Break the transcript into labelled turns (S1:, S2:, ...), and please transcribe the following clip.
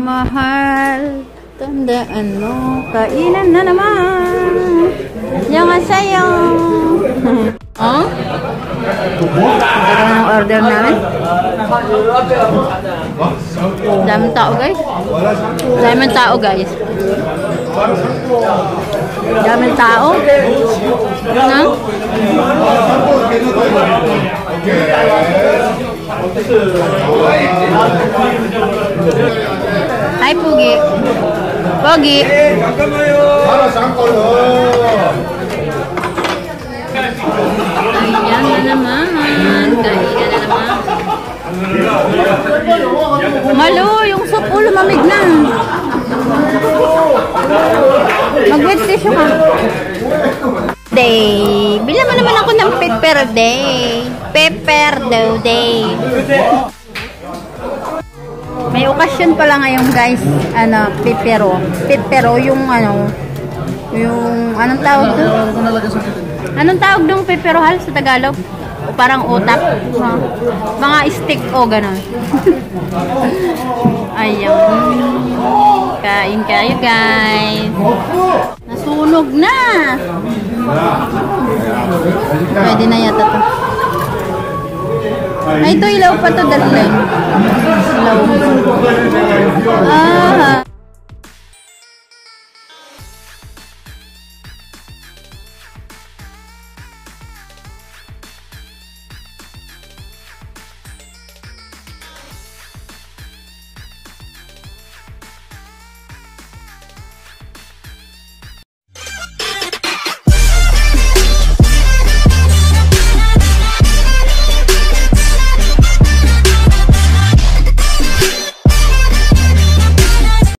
S1: mahal, tandaan mo, kainan na naman. Yung asayo. Oh? Ito ang order namin. Daming tao, guys. Daming tao, guys. Daming tao. Ano? Hi, Pugi. Pogi. Kainan na naman. Kainan na naman. Malo, yung soup ulo mamig na. Mag-wet tissue ka. Day. Bila mo naman ako ng pepper day. Pepper daw day. May okasyon pala ngayon, guys. Ano, pepero. Pepero yung ano, yung anong tawag doon? Anong tawag doon pepero hal sa Tagalog? O parang utak. Mga stick o gano'n. Ayun. Kain kayo, guys. Nasunog na. Pwede na yata to. Ay, ito ilaw pa to, darling. Ilaw.